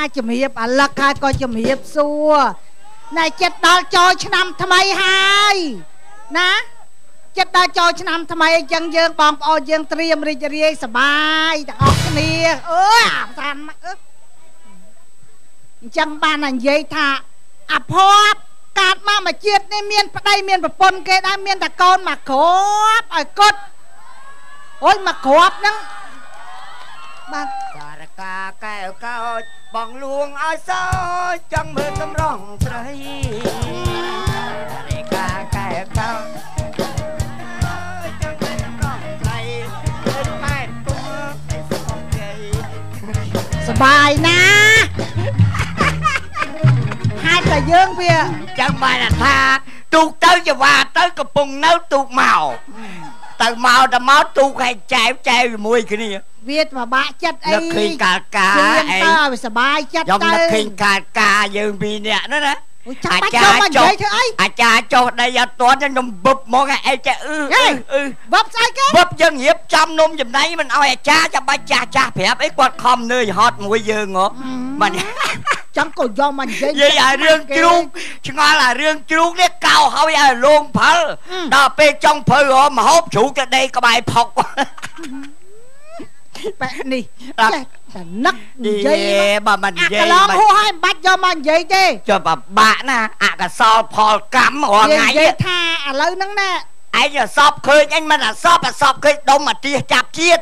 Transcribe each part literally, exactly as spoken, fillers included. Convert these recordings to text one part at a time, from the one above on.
จะมีบอัลลักขาก็จะมีบซัวนายเจ็ดดาวจอยชนำทำไมหายนะเจ็ดดาวจอยชนำทำไมยังเยิงบองปอยังเตรียมริจเรียสบายแต่ออกนี่เออทานมาเออจังบ้านนั่นยัยท่าอภพการมามาเจียดในเมียนปะได้เมียนปะปนเกได้เมียนตะกอนมาขบไอ้กดโอ้ยมาขบนั่งบ้านสารกาแก้วก้าวบองลวงอ้อยซอยจังมือสำรองใส่สารกาแก้วก้าวจังมือสำรองใส่เป็นแม่ตัวไอ้สมองใหญ่สบายนะhai tờ dương bia chẳng phải là tha tu tới giờ và tới cái bùng nấu tu màu từ màu đã máu tu hay chạy chạy mùi cái này viết mà bạ chất ấy nó khi cà cà ấy sờ bài chất giống nó khi cà cà dương bì nè đó đó à cha cho à cha cho đây giờ toán cho nôm bụp món cái cha ư ư bụp sai cái bụp dân hiệp trăm nôm giùm đấy mình oi cha cho ba cha cha phép ấy quạt không nơi hot mùi dương ngó mình chẳng có do mình vậy là riêng chuông chứ ngon là riêng chuông đấy cao không giờ luôn phở đó pe trong phở mà hốt chủ cho đây có bài phọc bạn đi nấc gì mà mình gì mà hô hai bắt cho mình vậy đi cho bà bạn à à cả so phò cắm hoặc ngày vậy tha à lâu nắng nè ai giờ sọp khơi anh mình là sọp là sọp khơi đông mà tia chạp chiết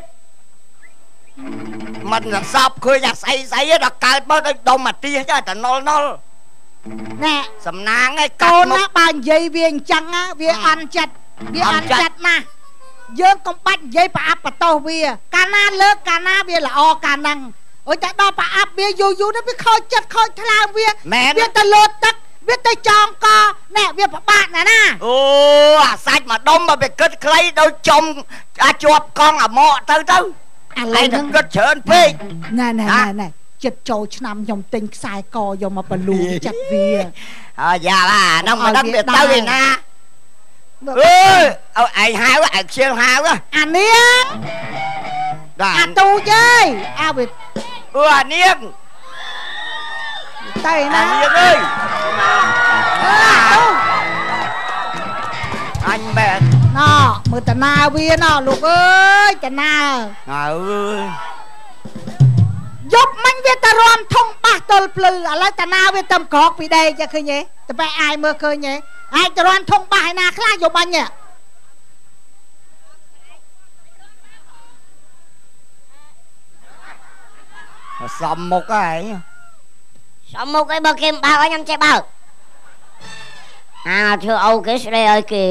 mình là sọp khơi nhà say say đó cài bao đông mà tia cho ta nol nol nè sầm nang ấy con á bàn dây viên trắng á viên ăn chặt viên ăn chặt mà dương công bắt dây bà áp bà tô bia cà na lơ cà na bia là o cà năng ôi ta đo bà áp bia du du nó biết khôi chặt khôi thang bia bia ta lột tắc biết tay tròn co nè biết bạn nè nè ô à sạch mà đông mà bị cất clay đâu chồng à chuột con à mọ tới tới à lấy nó cất trơn phê nè nè nè nè chật trâu năm dòng tinh sai co dòng mà bà lù chặt vía à dạ là nó mà đất biệt tới nè ừ ai hai quá ai siêu hai quá à niên à tu chơi à biệt ừ à niên tay nè niên ơi anh mẹ nó mưa tà na bia nó lục ơi tà na ừ giúp mình biết ta ron thông bạc tol plư à lấy tà na biết tâm cọt vì đây cho khơi nhé ta phải ai mơ khơi nhé ai ta ron thông bạc na khá giúp anh nhé xăm một cái xăm một cái bờ kim bao ở nhâm chạy bao à thưa Âu cái đây ơi kì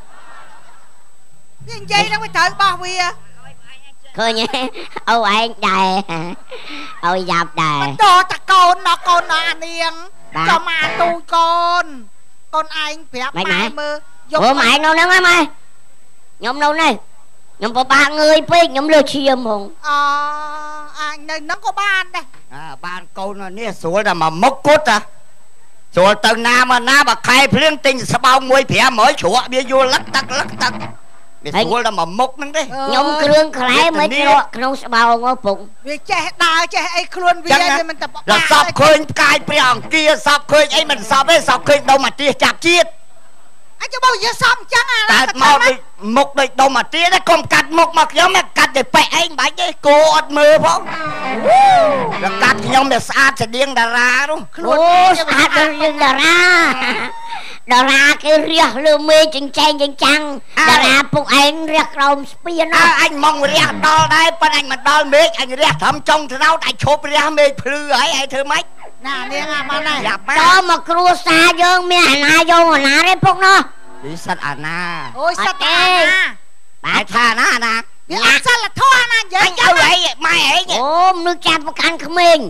cái dây nó mới thở bao bia khơi nhé Âu anh đầy Âu dạp đầy to ta con nó con nó anh yên cho mà tu con con anh phép mày mơ ủa mày đâu nè mày nhóm đâu này nhóm có ba người phê nhóm lừa chiêm hùng ờ anh này nó có ban đây à ban câu nó nè xuống là mà mốc cốt à rồi từ nam mà nam mà khai phiên tình sao bao mùi phẻ mới chúa bia vô lắc tắc lắc tắc bia chúa là mà mốc nâng đấy nhóm krương khai mới chúa không sao bao ngó phụng vì trẻ đào trẻ ấy khuôn vì ấy mình tập là sọc khơi cài phiền kia sọc khơi ấy mình sọc ấy sọc khơi đâu mà tia chạp chiết anh cho bao giờ xong chẳng à cắt mau đi mục đi đâu mà tia đấy không cắt mục mà giống mà cắt để bẹ anh bãi cái cô ọt mưa phong là cắt nhóm để xa sẽ điên đà ra đúng ô xa điên đà ra đà ra cái riêng lưu mê chừng chanh chừng chăng đà ra phục anh riêng rồng spiên à, anh mong riêng đo đây bên anh mà đo mê anh riêng thầm trong thì nào đại chộp riêng mê phư ấy ai thưa mấy nè nè à mà này đó mà cua xa dương mẹ na vô mà na đấy phúc nó đi sát à na ôi sát à na bà tha na na biết ăn sao là thoa na vậy anh ơi ấy mai ấy nhỉ ôm nước chạm vào can không mình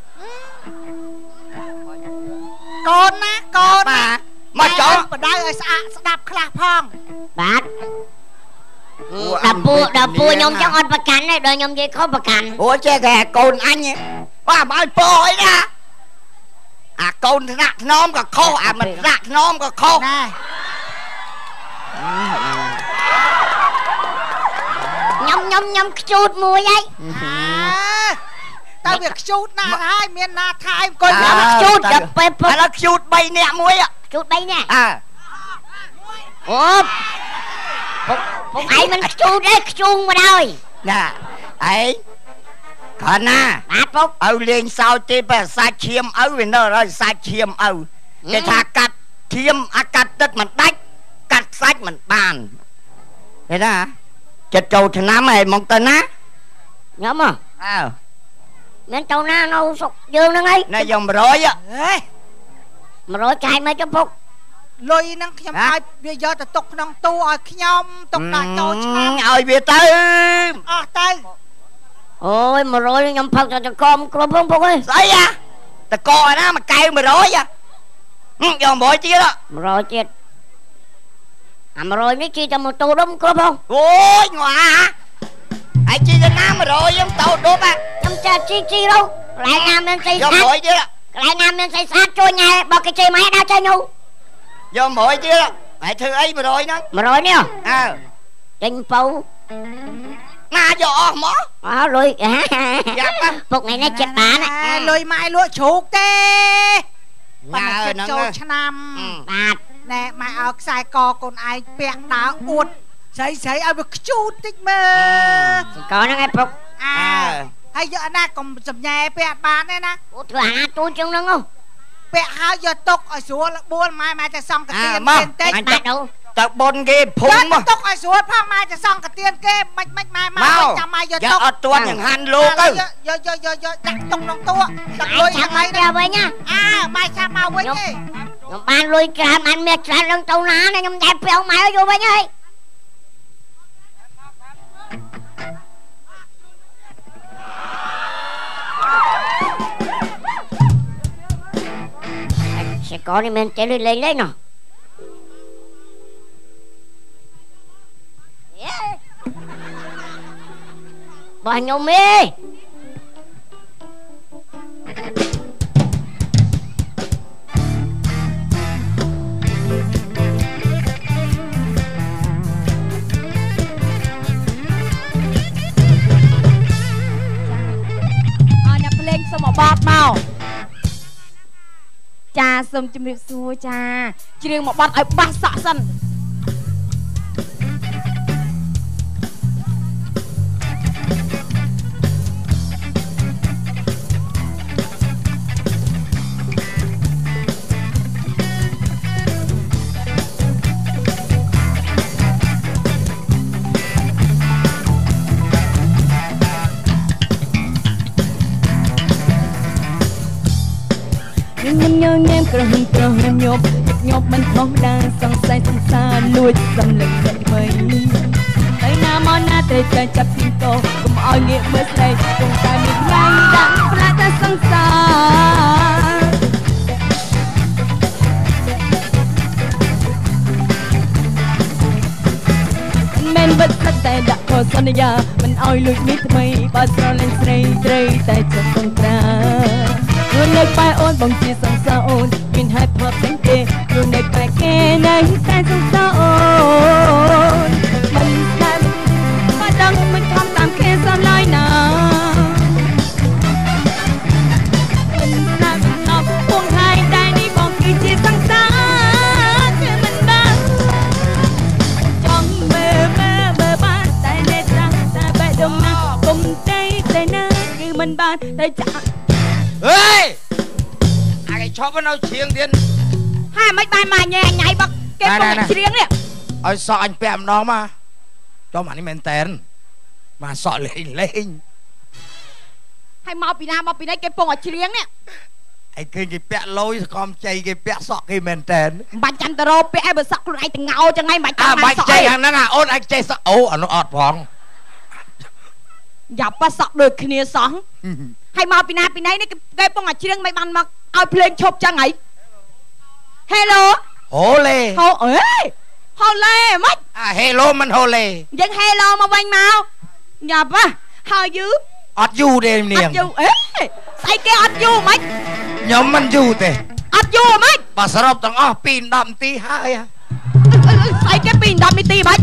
con á con mà mà chó bà đây ơi sao đạp khạc phong bát đạp bùa đạp bùa nhom trong ăn bạc cắn này đời nhom gì không bạc cắn ủa che gà cồn anh nhỉ ba ba bò ấy ra à cồn rạc nôm cả khô à mình rạc nôm cả khô này nhom nhom nhom chút mùi ấy à ตาเบียกชูดหน้าให้เมียนหน้าทายก้อยชูดจะไปปุ๊บแล้วชูดใบเนี่ยมวยอ่ะชูดใบเนี่ยอ่าโอ้ปุ๊บปุ๊บไอ้มันชูดได้ชูงมาเลยน่ะไอ้ขอหน้าบาดปุ๊บเอาเลี้ยงสาวตีไปสาเชียมเอาเนอร์สาเชียมเอาแต่ถ้ากัดเทียมอากาศตึกมันได้กัดซัดมันบานเห็นไหมจะโจชนะไหมมองตานะ nhớ mà à nên tàu na nâu sụt dương nó ngay này dòng rối á mà rối chạy mấy trăm phút lôi năng nhom ai bây giờ ta tục năng tu ở nhom tục là cho chăm ơi bia tới à tới ôi mà rối nhom phật cho cho con con phong phong ơi đấy à ta coi đó mà cay mà rối à dòng bội chia đó mà rối chết à mà rối mấy chi cho một tu đúng có không ôi ngoà ai chi cho nam mà rồi giống tàu đốt à không cha chi chi đâu lại nam bên xây dòng bội chia đó lại nam bên xây sát trôi nhà bao cái chi máy đau chơi nhu dòng bội chia đó mày thư ấy mà rồi nó mà rối nè à trình phụ na dọ mó à lùi phục này nó chết bà này lùi mai lụa chuột tê nhà nó cho năm bạc nè mày ở sai co con ai bẹt đá uột sấy sấy ai được chút tích mà có nó ngay phục à hay giờ na còn sầm nhà bẹt bà này nè thừa hạ tôi chung nó không bẹt hai giờ tục ở xuống buôn mai maiจะxong cái tiền tiền tết bạc đâu ตะบนเกพุ่งมั้งตกไอ้สวยพังมาจะซ่องกับเตียนเกมไม่ไม่ไม่มาจะมาอย่าอย่าตกเอาตัวอย่างหันลูกเอ้ยเยอะเยอะเยอะเยอะดักตรงลงตัวดักลุ ai ย chạm อะไร mặt ra với nha อ่าไม่ชามาไว้นี่ nhung ban lui chạm anh miệt ra lưng tàu ná này nhung đẹp phiêu mày vô với nha sẽ có đi men chạy lên lấy nào bà nhung mi สมบอดเมาจ้าสมจมริบซัวจ้าเชียงมาบอดไอ้บ้าสะสันញញញញក្រហមក្រហមញប់ញប់មិនធម្មតាសង្ស័យសង្សារលួចសម្លឹងតែថ្មីហើយណាមកណាតែតែចាប់ពីកោកុំឲ្យងាកមើលស្ដីគង់តែមានថ្ងៃដាក់ប្រាក់តែសង្សារមិនវិតតែដាក់ខុសសន្យាមិនឲ្យលួចនេះថ្មីបើស្រលាញ់ស្រីត្រីតែចិត្តសង្ត្រាខ្លួននៅបែអូនបងជាសង្សារអូនមានហេតុផលផ្សេងទេខ្លួននៅបែគេនៅតែសង្សារអូនមិនស្ដាប់បើដឹងមិនខំតាមគេសោះឡើយណាមិនស្ដាប់ដល់ពួងហើយតែនេះបងគឺជាសង្សារគឺមិនបានចង់មើលមើលមើលបានតែអ្នកតាតែបែដុំណាគុំតែតែណាគឺមិនបានតែចាក់เฮ้ยไอ้ชอบมันเอาเชียงเดียนห้าไม่บานมาแง่ไงบักเก็บตรงเชียงเนี่ยไอ้สออันแปมน้องมาจอมันนี่แมนเตนมาสอเล่นเล่นให้มาปีหน้ามาปีนี้เก็บตรงเชียงเนี่ยไอ้คือไอ้แปะลอยคอมใจไอ้แปะสอไอ้แมนเตนบันจันตโรเปะไอ้บัสักไอ้ตึงเงาจังไงบันจันบันใจอย่างนั้นอ่ะโอ้ไอ้ใจสอโอ้อันนู้นอดพองอย่าประสบโดยคณีสองให้มาปีหน้าปีนี้นี่เก็บตรงเชียงไม่บันมาเอาเพลงชบจังไงเฮลโลโฮเล่โฮเอ้ยโฮเล่มั้ยอ่ะเฮโลมันโฮเล่ยังเฮโลมาวันมาอย่าปะหายืมอดอยู่เดมเนียงอดอยู่เอ้ยใส่แกอดอยู่มั้ยยอมมันอยู่เตะอดอยู่มั้ยปะสรบต้องอ้อปีนดำตีห้าอ่ะใส่แกปีนดำไม่ตีมั้ย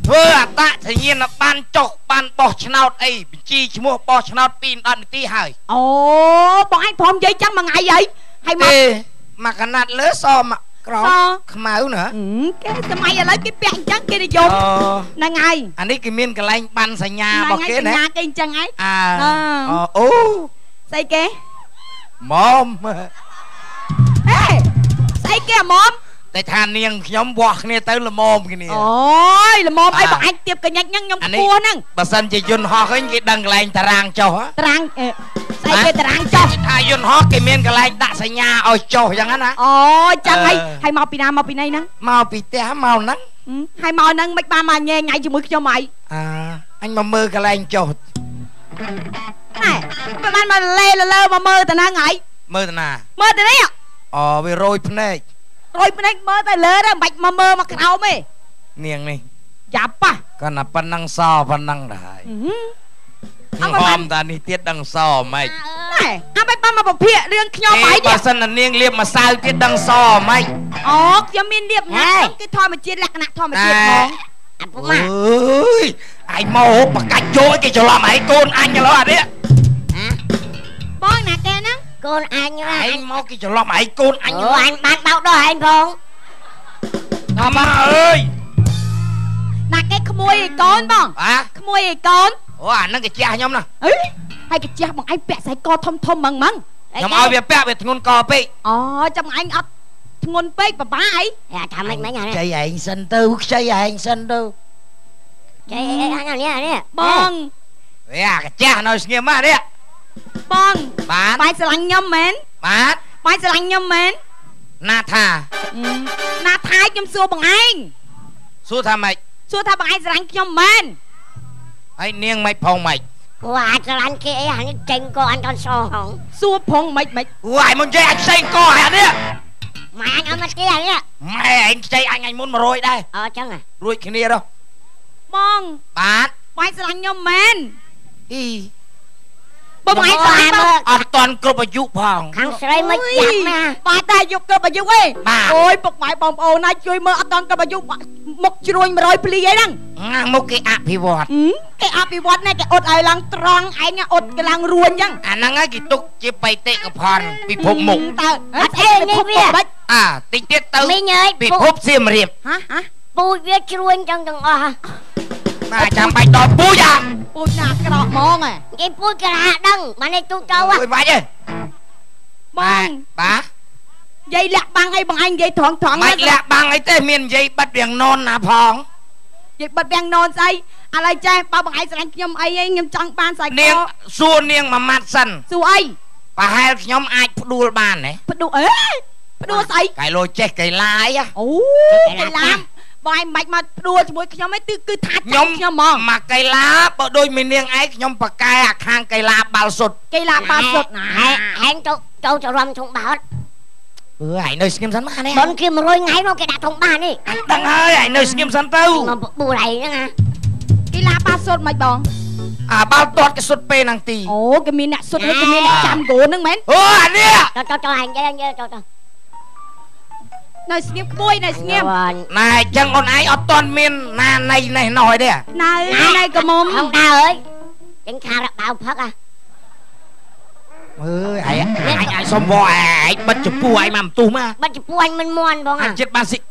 ធ្វើអតសញ្ញាណបានចុះបានបោះឆ្នោតអីបញ្ជីឈ្មោះបោះឆ្នោតពីរដនាទីហើយអូបងឯងព្រមនិយាយចឹងមួយថ្ងៃអីហើយមកមកកណាត់លើសមកក្រមខ្មៅណាគេសម័យឥឡូវគេពាក់អញ្ចឹងគេនិយមហ្នឹងហើយអានេះគេមានកន្លែងបានសញ្ញារបស់គេណាសញ្ញាគេអញ្ចឹងហើយអើអូស្អីគេម៉មហេស្អីគេម៉មតែថានាងខ្ញុំវាស់គ្នាទៅល្មមគ្នាអូយល្មមអីបងអាចទៀបកញ្ញាច់ហ្នឹងខ្ញុំខ្ពស់ហ្នឹងបើសិនជាយន្តហោះវិញគេដឹងកន្លែងតារាងចុះតារាងស្អីគេតារាងចុះថាយន្តហោះគេមានកន្លែងដាក់សញ្ញាឲ្យចុះចឹងណាអូចឹងហើយហើយមកពីណាមកពីណីហ្នឹងមកពីផ្ទះមកហ្នឹងហើយមកហ្នឹងមិនបានមកញ៉ែញ៉ៃជាមួយខ្ញុំហីអើអញមកមើលកន្លែងចុះហេមិនបានមកលេលើមកមើលតាហ្នឹងហីមើលតាណាមើលតានេះអូវារយភ្នែករយភ្នែកមើលតែលើទេមិនបាច់មកមើលមកក្រោមទេនាងនេះយ៉ាប់ប៉ះគាត់ណាប៉ុណ្ណឹងសប៉ុណ្ណឹងដែរអមមតានេះទៀតដឹងសម៉េចណែអើមិនបានមកពភាករឿងខ្ញុំហីបើសិនណានាងលៀបម្សៅទៀតដឹងសម៉េចអូខ្ញុំមានលៀបណាគឺធម្មជាតិលក្ខណៈធម្មជាតិហ្មងអពុម៉ាអើយឯងមកបកាច់យកគេច្រឡំឯងកូនអញឥឡូវអានេះបងណាគេហ្នឹងកូនអញឯងមកគេច្រឡំឯងកូនអញអូអញបានបោកដោះឯងផងអម៉ាអើយណាគេក្មួយឯកូនបងអាក្មួយឯកូនអូអាហ្នឹងកាជះខ្ញុំណាអីហើយកជះបងឯងពាក់ខ្សែកធំធំហ្មងហ្មងខ្ញុំឲ្យវាពាក់វាធ្ងន់កពេកអូចាំឯងអត់ធ្ងន់ពេកបបាអីថាម៉េចមិញអានេះខ្ចីឯងសិនទៅខ្ចីឯងសិនទៅខ្ចីអីអានេះនេះបងវាកាជះនៅស្ងៀមមកនេះបងបាទបាយស្រឡាញ់ខ្ញុំមែនបាទបាយស្រឡាញ់ខ្ញុំមែនណាថាណាថាខ្ញុំសួរបងឯងសួរថាម៉េចសួរថាបងឯងស្រឡាញ់ខ្ញុំមែនហើយនាងមិនផងម៉េចព្រោះអាចស្រឡាញ់គេអីអានេះចេញក៏អញអត់សោះហងសួរផងម៉េចម៉េចអូឯងមុននិយាយអញផ្សេងក៏អានេះម៉ែអញអត់មកគេអានេះម៉ែឯងខ្ចីអញអញមុនមួយរយដែរអូចឹងរួចគ្នាទៅបងបាទបាយស្រឡាញ់ខ្ញុំមែនអ៊ីបងឯងស្អាតមើលអត់តាន់គ្រប់អាយុផងខាងស្រីមិនចាប់ណាបាទតែអាយុគ្រប់អាយុឯងអូយពុកម៉ែបងប្អូនណាជួយមើលអត់តាន់គ្រប់អាយុមុខជ្រួញ100ភ្លីអីហ្នឹងមុខគេអភិវឌ្ឍគេអភិវឌ្ឍណាគេអត់ឲ្យឡើងត្រង់ឯងអត់គេឡើងរួញអញ្ចឹងអាហ្នឹងហើយគេទុកជាបេតិកភណ្ឌពិភពមុខតើអត់អីនេះវាអាតិចទៀតទៅពិភពសៀមរាបហ៎ហ៎ពូជវាជ្រួញចឹងទាំងអស់ណាចាំបាច់ដល់ពូជអាពូជណាក្រក់ហ្មងហ៎គេពូជក្រាដឹងបាននេះទូទៅអើយបាច់ទេបងបាទនិយាយលាក់បាំងអីបងឯងនិយាយត្រង់ត្រង់មិនលាក់បាំងអីទេមាននិយាយបិទវាំងននណាផងនិយាយបិទវាំងននស្អីឥឡូវចេះបើបងឯងស្រឡាញ់ខ្ញុំអីឯងខ្ញុំចង់បានស្អីនាងសួរនាងមួយម៉ាត់សិនសួរអីប្រហែលខ្ញុំអាចផ្ដួលបានទេផ្ដួលអេផ្ដួលស្អីកែលោចេះកែឡាយអូកែឡាបងឯងមិនមកផ្ដួលជាមួយខ្ញុំឯងគឺគឺថាខ្ញុំខ្ញុំហ្មងមកកៃឡាបើដូចមាននាងឯងខ្ញុំបកកែអាខាងកៃឡាបាល់សុទ្ធកៃឡាបាល់សុទ្ធណាហែងទៅចូលទៅរំធុងបោតអឺឯងនៅស្ងៀមសិនមកនេះបនគេ100ថ្ងៃមកគេដាក់ធុងបានេះអញដឹងហើយឯងនៅស្ងៀមសិនទៅមកបួរឯងហ្នឹងណាកៃឡាបាល់សុទ្ធមិនបងអាបាល់ទាត់គេសុទ្ធពេលហ្នឹងទីអូគេមានអ្នកសុទ្ធហើយគេមានអ្នកចាំគោហ្នឹងមែនអូអានេះទៅទៅទៅឯងនិយាយនិយាយទៅទៅនៅស្ងៀមក្មួយនៅស្ងៀមណែអញ្ចឹងអូនឯងអត់ទាន់មានណាណៃនេះណោះទេណៅណៃកមុំអងដើអើយចេញខារបៅផឹកហ่ะអើយឯងឯងឯងសុំវល់ឯងបិទចំពោះឯងមកបន្ទុះមកបិទចំពោះអញមិនមន់បងអញចិត្តបានសិ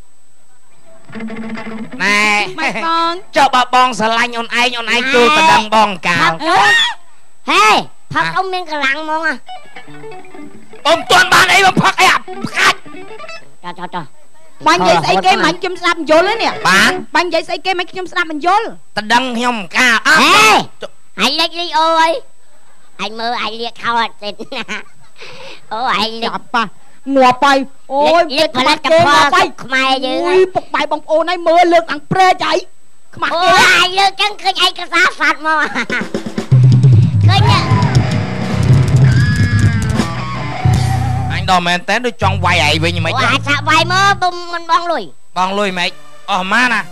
ណែម៉េចបងចុះបើបងស្រឡាញ់អូនឯងអូនឯងចូលតដឹងបងកាលហេផឹកអ៊ំមានកម្លាំងហ្មងអ៊ំទាន់បានអីមកផឹកអីអាផ្កាច់ចាចាចាបាញ់និយាយស្អីគេមិនខ្ញុំស្ដាប់បញ្យល់ទេនេះបានបាញ់និយាយស្អីគេមិនខ្ញុំស្ដាប់បញ្យល់តដឹងខ្ញុំកាអត់អញលេចលីអូអីអញមើលអញលាកខោអត់ទេអូអញលាកប៉ះងាប់បាយអូយលាកផលិតផលខ្មែរយើងអូយពុកបាយបងប្អូនហើយមើលលើកអង្គព្រែកអីខ្មាស់គេអញលើកចឹងឃើញឯកសារសัตว์មកឃើញដល់មែនតើដូចចង់វាយឯងវិញហ្មងអូអាចសាក់វាយមើលមិនបងលុយបងលុយហ្មងអស់ម៉ាណា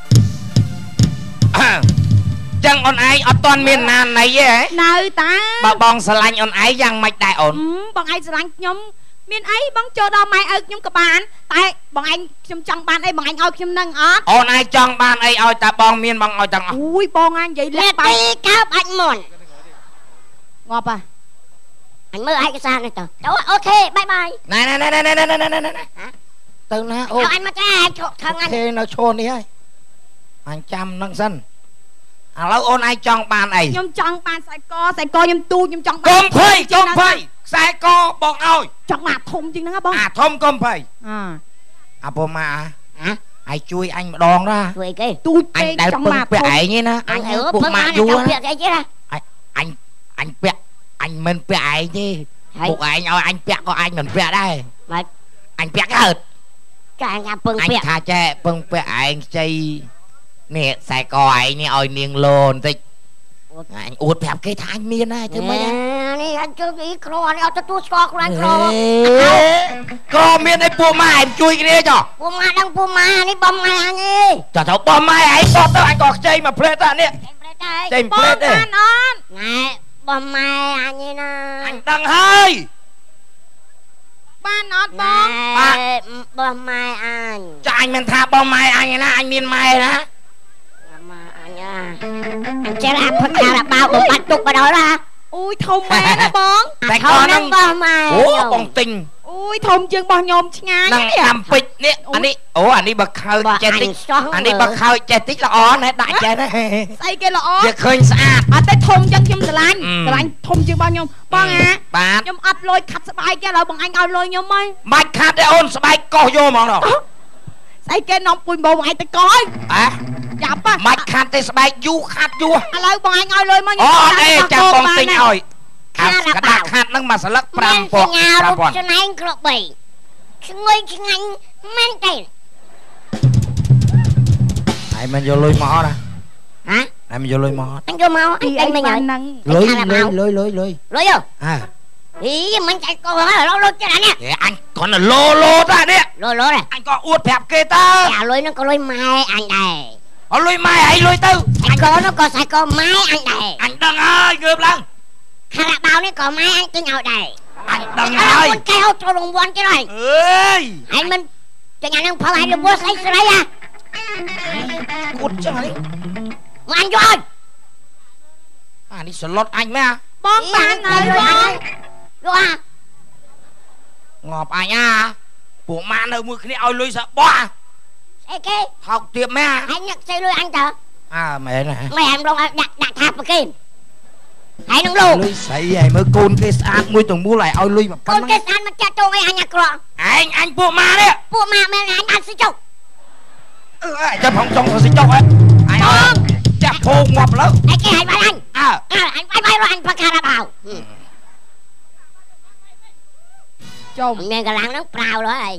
ចឹងអូនឯងអត់ទាន់មានណាណៃទេនៅតាបើបងស្រឡាញ់អូនឯងយ៉ាងម៉េចដែរអូនបងឯងស្រឡាញ់ខ្ញុំមានអីបងចូលដល់ម៉ែឪខ្ញុំក៏បានតែបងឯងខ្ញុំចង់បានអីបងឯងឲ្យខ្ញុំនឹងអត់អូនឯងចង់បានអីឲ្យតែបងមានបងឲ្យទាំងអស់អូយបងឯងនិយាយលាក់ទីកើបអញមុនងាប់ហ่ะអញមើលឯកសារនេះទៅអូខេបាយបាយណែណែណែណែណែណែណែណែទៅណាអូនអញមកចាខឹងអញគេនៅឈរនេះហើយអញចាំនឹងសិនឥឡូវអូនឯងចង់បានអីខ្ញុំចង់បានខ្សែកខ្សែកខ្ញុំទូខ្ញុំចង់បានកុំភ័យកុំភ័យខ្សែកបងឲ្យចង់មកធំជាងហ្នឹងហ៎បងអាធំកុំភ័យអើអាពូម៉ាហ៎ឯងជួយអញម្ដងណាជួយគេទូពេកចង់មកពាក់ឯងឯណាអញពូម៉ាយូរពាក់អីទេណាអញអញពាក់អញមិនពាក់ឯងទេពុកឯងឲ្យអញពាក់ក៏អញមិនពាក់ដែរម៉េចអញពាក់កើតចាញ៉ាំពឹងពាក់អញថាចេះពឹងពាក់ឯងខ្ចីនេះខ្សែកឯងនេះឲ្យនាងលោបន្តិចអញអួតប្រាប់គេថាអញមានហើយធ្វើម៉េចនេះអញជួយគេក្រនេះអត់ទទួលស្គាល់ខ្លួនក្រក៏មានឯពួកម៉ែឯងជួយគ្នាចុះពួកម៉ែដឹងពួកម៉ែនេះបងម៉ែអញទេចុះទៅបងម៉ែឯងបត់ទៅអញក៏ខ្ចីមកផ្លេតតានេះចេញផ្លេតទេបានអត់ណែបងម៉ែអញទេណាអញដឹងហើយបានអត់បងបាទបងម៉ែអញចាអញមិនថាបងម៉ែអញណាអញមានម៉ែណាម៉ែអញអញចេះអាផឹកខារ៉ាបាវបំបត្តិទុកបដលណាអូយធំមែនណាបងតែខហ្នឹងបងម៉ែអូបងទិញអូយធំជាងរបស់ខ្ញុំឆ្ងាយហ្នឹងតាមពេជ្រនេះអានេះអូអានេះបើខើចេះតិចអានេះបើខើចេះតិចល្អណាស់ដាក់ចេះណាស្អីគេល្អវាឃើញស្អាតអត់តែធំចឹងខ្ញុំស្រឡាញ់ស្រឡាញ់ធំជាងរបស់ខ្ញុំបងអាបាទខ្ញុំអត់លុយខាត់ស្បែកទេឥឡូវបងអញឲ្យលុយខ្ញុំហីបាច់ខាត់ទេអូនស្បែកកោសយកហ្មងដល់ស្អីគេនាំពុយបងឯងទៅកោយអះចាប់បាច់ខាត់ទេស្បែកយូរខាត់យូរឥឡូវបងអញឲ្យលុយមកអូអេចាំបងទិញឲ្យខាត់កដាស់ខាត់ហ្នឹងមួយស្លឹកប្រាំពណ៌ប្រាំពណ៌ច្នៃក្របបីឈ្ងុយឆ្ងាញ់មែនទេហើយមិនយកលុយមកអត់ណាហ៎ហើយមិនយកលុយមកអត់អញយកមកអញតែមិញហ្នឹងលុយលុយលុយលុយលុយលុយយោអើអីមិនចៃកោហើយលុយចិត្តនេះអញគាត់ឡូឡូតានេះឡូឡូនេះអញក៏អួតប្រាប់គេទៅអាលុយហ្នឹងក៏លុយម៉ែអញដែរអត់លុយម៉ែអីលុយទៅអញក៏នោះក៏ស្អីក៏ម៉ែអញដែរអញដឹងហើយងើបឡើងខារ៉ាបាវនេះក៏ម៉ែអញទិញឲ្យដែរអញដឹងហើយកែហូបចូលរង្វាន់ទៀតហើយអើយអញមិនចឹងអានឹងផលឲ្យរវល់ស្អីស្រីហ៎គួតចឹងនេះមកអញយកឲ្យអានេះស្លុតអញមែនបងបានហើយបងយកអាងាប់អញអាពួកម៉ានៅមួយគ្នាឲ្យលុយសបោះអីគេថោកទៀតមែនអញអ្នកខ្ចីលុយអញតើអើមែនហ៎មែនម្ដងដាក់ដាក់ថាប្រគេហើយនឹងលោកលុយស្អីហើយមើលកូនគេស្អាតមួយទាំងមូលហើយឲ្យលុយមកប៉ុណ្ណឹងកូនគេស្អាតមិនចាក់ទងអីអញអាក្រក់ឯងអញពួកម៉ានេះពួកម៉ាមែនអញអត់ស៊ីចុកអឺអើចាំផងចង់ស៊ីចុកហ៎អញអត់ចាក់ភោងងាប់លើអីគេឲ្យបាយអញអើអើអញបាយបាយរអញផឹកខារ៉ាបាវចុំមានកលាំងហ្នឹងប្រាវហើយ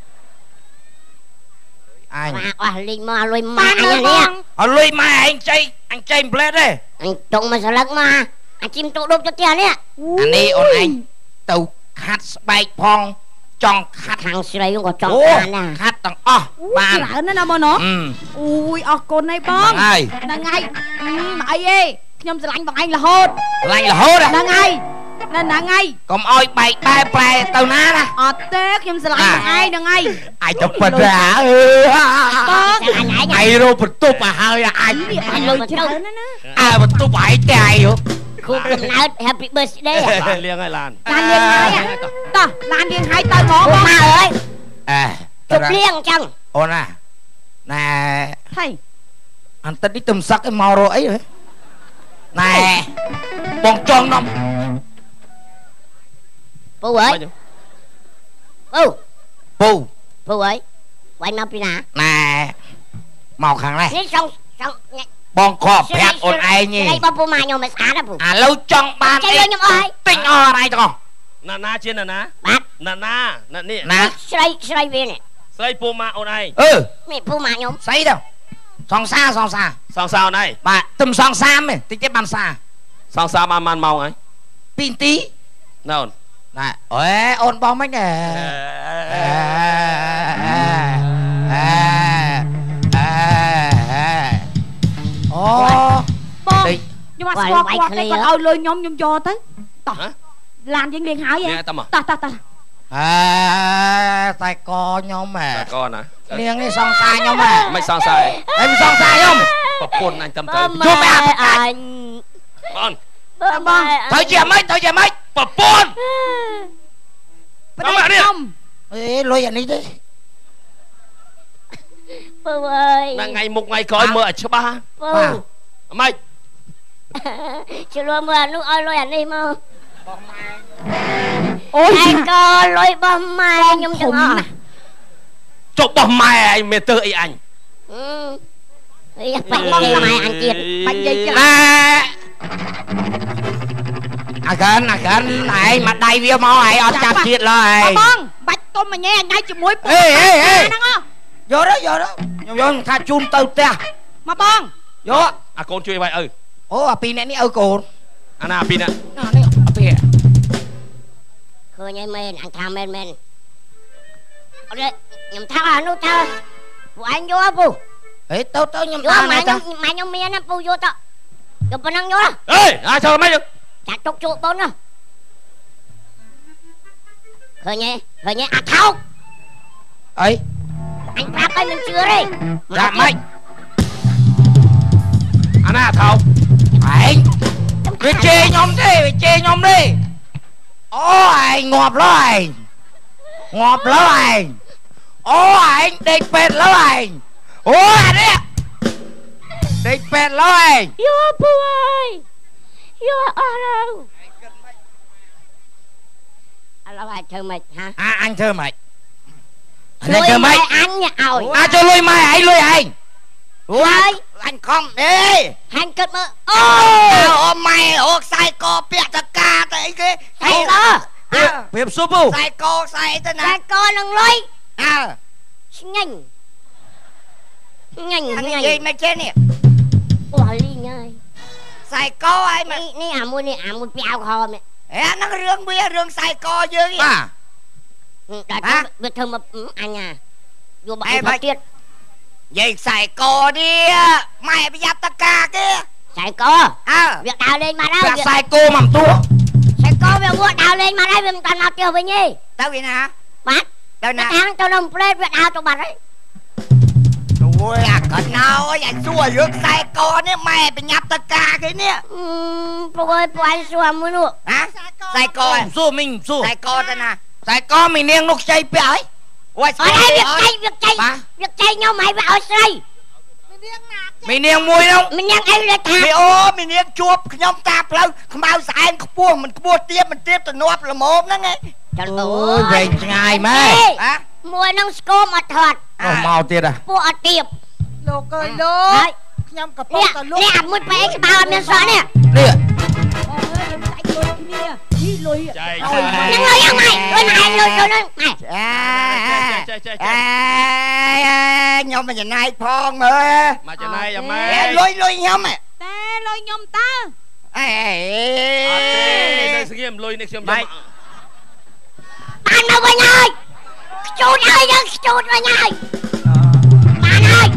ឯងអស់លីងមកលុយម៉ែអញនេះអត់លុយម៉ែឯងចៃអញចៃផ្លេតទេអញទុកមួយស្លឹកមកអញជីមទុកដុបទៅផ្ទះនេះអានេះអូនឯងទៅខាត់ស្បែកផងចង់ខាត់ខាងស្រីក៏ចង់បានដែរខាត់ទាំងអស់បានច្រើនណាស់ណាបងណូអូយអរគុណហើយបងហ្នឹងហើយអីទេខ្ញុំស្រឡាញ់បងឯងរហូតស្រឡាញ់រហូតហ្នឹងហើយហ្នឹងហើយកុំអោយបែកបែប្រែទៅណាណាអត់ទេខ្ញុំស្រឡាញ់បងឯងហ្នឹងហើយអាចទៅពិតអើបងស្រឡាញ់ឯងឯងរោបន្ទប់មកហើយអញអញលុយច្រើនណាណាអើបន្ទប់ឯងតែឯងខួបកំណើត Happy Birthday ឡានលៀងហើយឡានឡានលៀងហើយតោះឡានលៀងហើយទៅហ្មងបងម៉ែអើយអេជប់លៀងអញ្ចឹងអូនណាណែហើយអន្តិតនេះទំសឹកឯងមករកអីណែបងចង់នំពូអើយពូពូពូអើយវាយមកពីណាណែមកខាងនេះនេះចង់ចង់បងខកប្រាប់អូនឯងនេះបងពូម៉ាខ្ញុំមិនស្អាតទេពូឥឡូវចង់បានអីខ្ញុំអស់ហើយទិញអស់អីទាំងអស់ណាណាជាណាណាបាទណាណាណានេះណាស្រីស្រីវានេះស្រីពូម៉ាអូនឯងអឺនេះពូម៉ាខ្ញុំស្អីទៅសងសាសងសាសងសាអូនឯងបាទទឹមសងសាមទេតិចទៀតបានសាសងសាបានបានម៉ោងហើយពីរនាទីណូនណែអេអូនបងមិនទេអូបងខ្ញុំអត់ស្គាល់គាត់ទេគាត់ឲ្យលុយខ្ញុំខ្ញុំយកទៅតោះឡានយើងលៀងហើយតោះតោះតោះអើតែកខ្ញុំហ៎តែកណានាងនេះសង្សារខ្ញុំហ៎មិនសង្សារអីមិនសង្សារខ្ញុំប្រពន្ធអញតាមទៅជួបអាអញបងបងទៅជាម៉េចទៅជាម៉េចប្រពន្ធប្តីខ្ញុំអេលុយអានេះទេពូអើយថ្ងៃមុខថ្ងៃក្រោយមើលឲ្យច្បាស់ពូម៉េចជលមើលអានោះឲ្យលុយអានេះមកបងម៉ែអូយឯកលុយបងម៉ែខ្ញុំទាំងអស់ចុះបងម៉ែឯងមានទើអីអញអឺបាច់បងម៉ែអញទៀតបាច់និយាយណាអាកានអាកានឯងមកដៃវាមកឯងអត់ចាប់ជាតិឡើយបងបាច់ទុំញ៉ែអញជាមួយពួកហ្នឹងអយកទៅយកទៅខ្ញុំយកថាជូនទៅផ្ទះមកបងយកអាកូនជួយវាយឪអូអាពីរនាក់នេះឪកូនអាណាអាពីរនាក់នេះអាពីរឃើញហើយមែនអញថាមែនមែនអត់ខ្ញុំថាអានោះថាពួកអញយកពូហេទៅទៅខ្ញុំតាមម៉ែខ្ញុំម៉ែខ្ញុំមានណាពូយកទៅយកប៉ុណ្ណឹងយកអេអាចចូលម៉េចចាក់ទុកជក់បូនណាឃើញទេឃើញទេអាថោកអីអញប្រាប់ឲ្យមិនជឿទេដាក់ម៉េចអាណាថោកឯងវាជេរខ្ញុំទេវាជេរខ្ញុំទេអូឯងងាប់លើឯងងាប់លើឯងអូឯងដេកពេទ្យលើឯងអូអានេះដេកពេទ្យលើឯងយកពូអើយយកអស់ហើយឥឡូវអាចធ្វើម៉េចហ៎អាអញធ្វើម៉េចអញធ្វើម៉េចអញឲ្យអាចចូលលុយម៉ែឯងលុយឯងអូយអញខំអេហាញ់គិតមើលអូអូម៉ែអូខ្សែកពាក់តកាទៅអីគេខ្សែកព្រៀបស៊ុបខ្សែកខ្សែទៅណាខ្សែកនឹងលុយអើឆ្ងាញ់ញ៉ាញ់ញ៉ាញ់និយាយមិនចេះនេះអូលីញ៉ៃខ្សែកហើយនេះអាមួយនេះអាមួយពីអោខមនេះអាហ្នឹងរឿងវារឿងខ្សែកយើងបាទដល់វាធ្វើមកអញយកបាក់មកទៀតនិយាយខ្សែកនេះម៉ែប្រយ័ត្នតកាគេខ្សែកអើវាដើរលេងមកហើយខ្សែកមកទួខ្សែកវាងក់ដើរលេងមកហើយវាមិនតាន់មកផ្ទះវិញទេទៅវាណាបាទទៅណាខាងទៅនៅផ្លេតវាដើរទៅបាត់ហើយអូយអាកណ្ណោអញសួររឿងខ្សែកនេះម៉ែប្រញាប់តកាគេនេះពូអើយពូអញសួរមួយនោះហ៎ខ្សែកសួរមីងសួរខ្សែកទៅណាខ្សែកមីនាងនោះខ្ចីពាក់ហើយអូយអត់ឲ្យវាខ្ចីវាខ្ចីវាខ្ចីខ្ញុំឲ្យវាឲ្យស្រីមីនាងមួយនោះមីនាងអីលេថាមីអូមីនាងជួបខ្ញុំតាមផ្លូវខ្មៅស្អែនខ្ពស់មិនខ្ពស់ទៀបមិនទៀបទៅនាប់ល្មមហ្នឹងឯងចាំអូយវែងឆ្ងាយម៉ែហ៎មួយនឹងស្គមអត់ថត់អស់មកទៀតហ៎ពួកអត់ទៀបលោកអើយលោកខ្ញុំកំពុងតែលោកនេះអាមួយបែកក្បាលអត់មានសក់នេះនេះអូយយើងចាច់លុយគ្នានេះលុយចាយហ្នឹងលុយយ៉ាងម៉េចលុយម៉ែលុយលុយហ្នឹងម៉ែចាចាចាខ្ញុំមិនចំណាយផងមើលមកចំណាយយ៉ាងម៉េចលុយលុយខ្ញុំតែលុយខ្ញុំតើអេអត់ទេនៅស្ងៀមលុយនេះខ្ញុំយកបានមកវិញហើយខ្ជូតហើយយើងខ្ជូតវិញហើយបានហើយ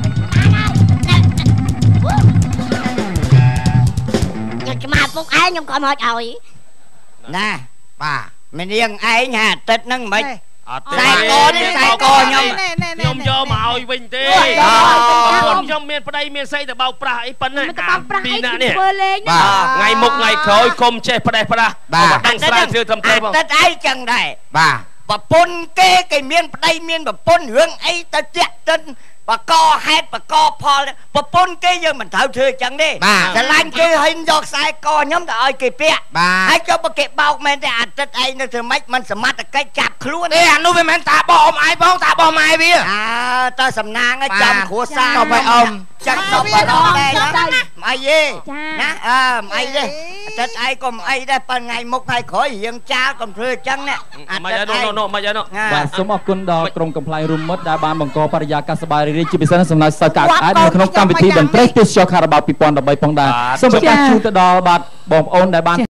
ខ្ញុំឆ្មាពុកឯងខ្ញុំក៏មកឲ្យណាបាទមាននាងឯងហាអាទិត្យហ្នឹងមិនអត់ទេខ្សែកនេះខ្សែកខ្ញុំខ្ញុំយកមកឲ្យវិញទេខ្ញុំមានប្តីមានស្រីទៅបោកប្រាស់អីប៉ុណ្ណាពីរនាក់នេះធ្វើលេងថ្ងៃមុខថ្ងៃក្រោយកុំចេះផ្ដេសផ្ដាស់បាទតាំងស្ដាយធ្វើត្រឹមត្រូវបងអាទិត្យឯងចឹងដែរបាទប្រពន្ធគេគេមានប្តីមានប្រពន្ធរឿងអីទៅតាក់ទិនបកហេតុបកផលប្រពន្ធគេយើងមិនត្រូវធ្វើចឹងទេស្រឡាញ់គេឲ្យយកខ្សែកខ្ញុំទៅឲ្យគេពាក់ហើយចុះបើគេបោកមែនទេអាទិត្យឯងនៅធ្វើម៉េចមិនសមត្ថកិច្ចចាប់ខ្លួនទេអានោះវាមិនតាបោះអ៊ំឯងបងតាបោះម៉ែវាអើតើសំណាងឲ្យចំគ្រួសារទៅឲ្យអ៊ំចឹងទៅបរំដែរណាអីទេណាអើអីទេអាទិត្យឯងក៏អីដែរប៉ុន្តែថ្ងៃមុខថ្ងៃក្រោយរៀងចាលកុំធ្វើចឹងណាអាទិត្យឯងនោះមិនអីនោះបាទសូមអរគុណដល់ក្រុមកំ pl ៃ រួមមិត្តដែលបានបង្កបរិយាកាសសប្បាយរីករាយជាពិសេសសម្រាប់សិស្សកាត់អាចនៅក្នុងកម្មវិធីតន្ត្រីទេសចរខារ៉ាបាល់ ពីរពាន់ដប់បីផងដែរសូមប្រកាសជូនទៅដល់បាទបងប្អូនដែលបាន